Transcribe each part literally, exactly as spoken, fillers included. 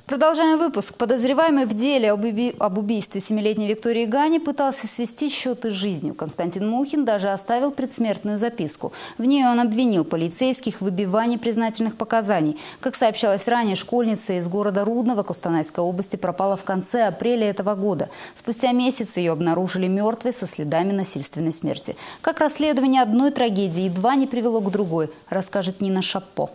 Продолжаем выпуск. Подозреваемый в деле об, уби... об убийстве семилетней Виктории Гани пытался свести счеты с жизнью. Константин Мухин даже оставил предсмертную записку. В ней он обвинил полицейских в выбивании признательных показаний. Как сообщалось ранее, школьница из города Рудного Костанайской области пропала в конце апреля этого года. Спустя месяц ее обнаружили мертвой со следами насильственной смерти. Как расследование одной трагедии едва не привело к другой, расскажет Нина Шаппо.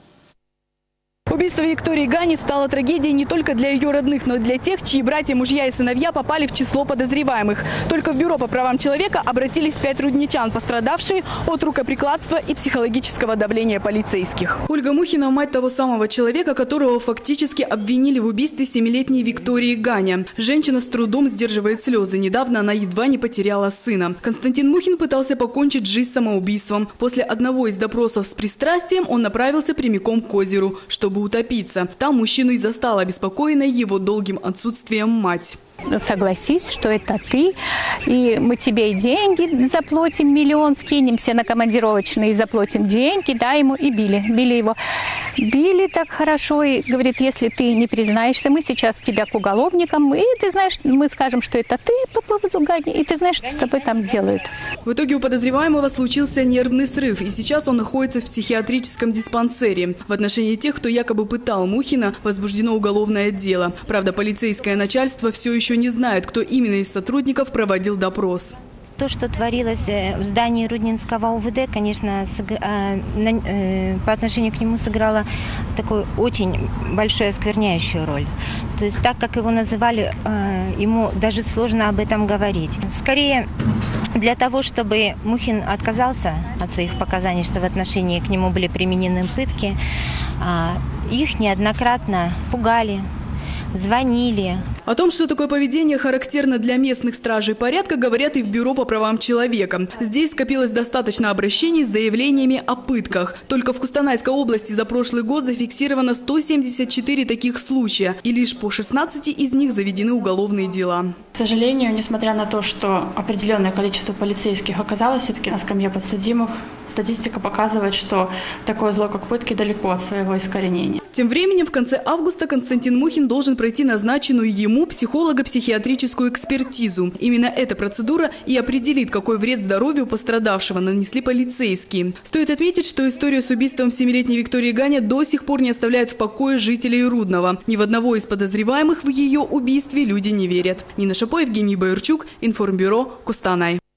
Убийство Виктории Гани стало трагедией не только для ее родных, но и для тех, чьи братья, мужья и сыновья попали в число подозреваемых. Только в Бюро по правам человека обратились пять рудничан, пострадавшие от рукоприкладства и психологического давления полицейских. Ольга Мухина – мать того самого человека, которого фактически обвинили в убийстве семилетней Виктории Гани. Женщина с трудом сдерживает слезы. Недавно она едва не потеряла сына. Константин Мухин пытался покончить жизнь самоубийством. После одного из допросов с пристрастием он направился прямиком к озеру, чтобы утопиться. Там мужчину и застала обеспокоенной его долгим отсутствием мать. Согласись, что это ты, и мы тебе и деньги заплатим, миллион скинемся на командировочные, заплатим деньги, да, ему и били. Били его. Били так хорошо, и говорит, если ты не признаешься, мы сейчас тебя к уголовникам, и ты знаешь, мы скажем, что это ты по поводу Гани, и ты знаешь, что с тобой там делают. В итоге у подозреваемого случился нервный срыв, и сейчас он находится в психиатрическом диспансере. В отношении тех, кто якобы пытал Мухина, возбуждено уголовное дело. Правда, полицейское начальство все еще не знает, кто именно из сотрудников проводил допрос. То, что творилось в здании Руднинского УВД, конечно, по отношению к нему сыграло такую очень большую оскверняющую роль. То есть так, как его называли, ему даже сложно об этом говорить. Скорее, для того, чтобы Мухин отказался от своих показаний, что в отношении к нему были применены пытки, их неоднократно пугали, звонили. О том, что такое поведение характерно для местных стражей порядка, говорят и в Бюро по правам человека. Здесь скопилось достаточно обращений с заявлениями о пытках. Только в Костанайской области за прошлый год зафиксировано сто семьдесят четыре таких случая, и лишь по шестнадцати из них заведены уголовные дела. К сожалению, несмотря на то, что определенное количество полицейских оказалось все-таки на скамье подсудимых, статистика показывает, что такое зло, как пытки, далеко от своего искоренения. Тем временем в конце августа Константин Мухин должен пройти назначенную ему психолого-психиатрическую экспертизу. Именно эта процедура и определит, какой вред здоровью пострадавшего нанесли полицейские. Стоит отметить, что история с убийством семилетней Виктории Гани до сих пор не оставляет в покое жителей Рудного. Ни в одного из подозреваемых в ее убийстве люди не верят. Нина Шаппо, Евгений Боярчук, Информбюро, Костанай.